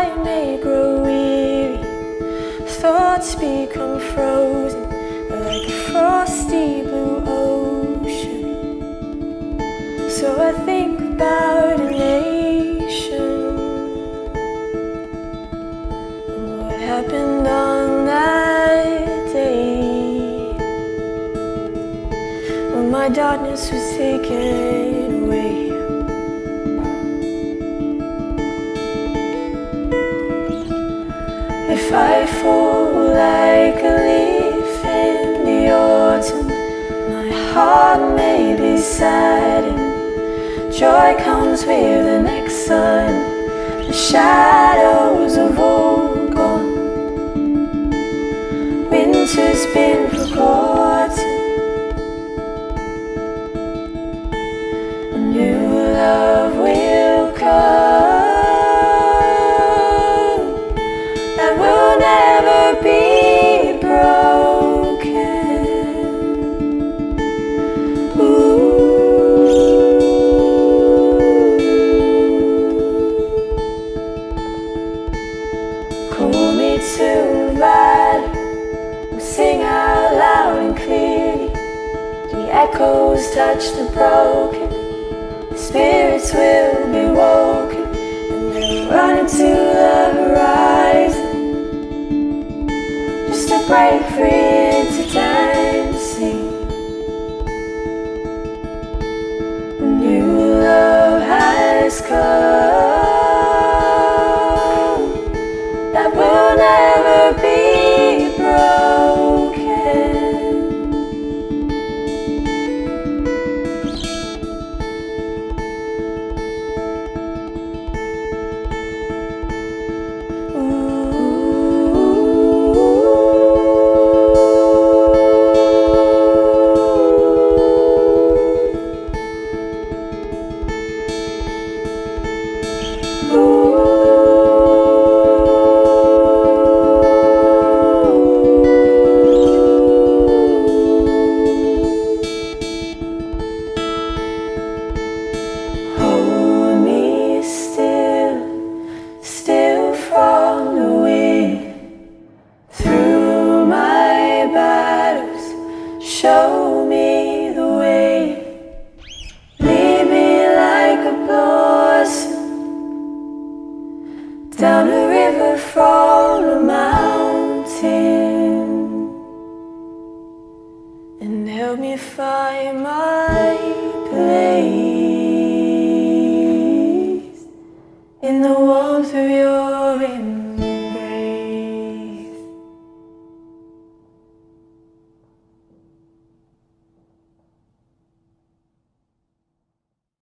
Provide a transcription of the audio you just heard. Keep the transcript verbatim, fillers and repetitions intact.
I may grow weary, thoughts become frozen like a frosty blue ocean. So I think about a nation and what happened on that day when my darkness was taken away. If I fall like a leaf in the autumn, my heart may be saddened. Joy comes with the next sun. The shadows have all gone. Winter's been forgotten. A new love will come. Be broken. Ooh. Call me to a valley, we'll sing out loud and clearly. The echoes touch the broken, the spirits will be woken, and they'll run into the horizon to break free into dancing. A new love has come that will never be broken. Show me the way, lead me like a blossom down a river from a mountain, and help me find my place in the warmth of your embrace.